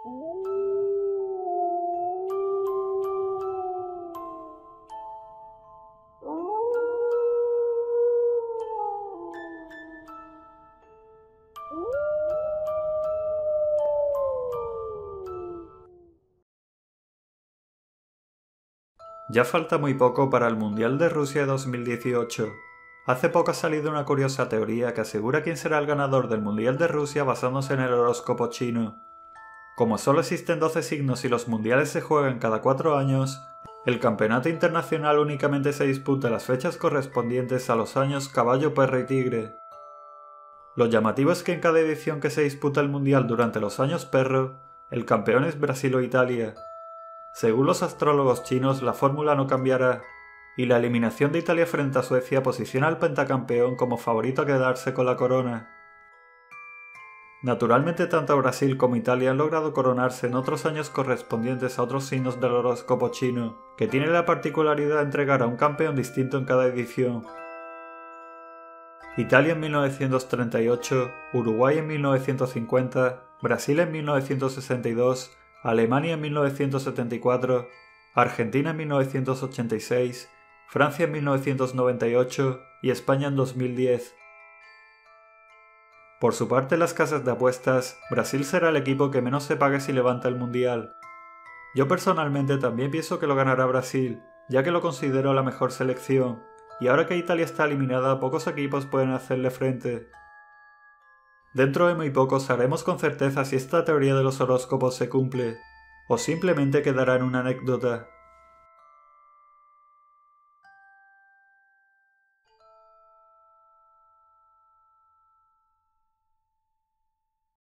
Ya falta muy poco para el Mundial de Rusia 2018. Hace poco ha salido una curiosa teoría que asegura quién será el ganador del Mundial de Rusia basándose en el horóscopo chino. Como solo existen 12 signos y los mundiales se juegan cada 4 años, el campeonato internacional únicamente se disputa las fechas correspondientes a los años caballo, perro y tigre. Lo llamativo es que en cada edición que se disputa el mundial durante los años perro, el campeón es Brasil o Italia. Según los astrólogos chinos, la fórmula no cambiará, y la eliminación de Italia frente a Suecia posiciona al pentacampeón como favorito a quedarse con la corona. Naturalmente tanto Brasil como Italia han logrado coronarse en otros años correspondientes a otros signos del horóscopo chino, que tiene la particularidad de entregar a un campeón distinto en cada edición. Italia en 1938, Uruguay en 1950, Brasil en 1962, Alemania en 1974, Argentina en 1986, Francia en 1998 y España en 2010. Por su parte, en las casas de apuestas, Brasil será el equipo que menos se pague si levanta el mundial. Yo personalmente también pienso que lo ganará Brasil, ya que lo considero la mejor selección, y ahora que Italia está eliminada, pocos equipos pueden hacerle frente. Dentro de muy poco sabremos con certeza si esta teoría de los horóscopos se cumple, o simplemente quedará en una anécdota.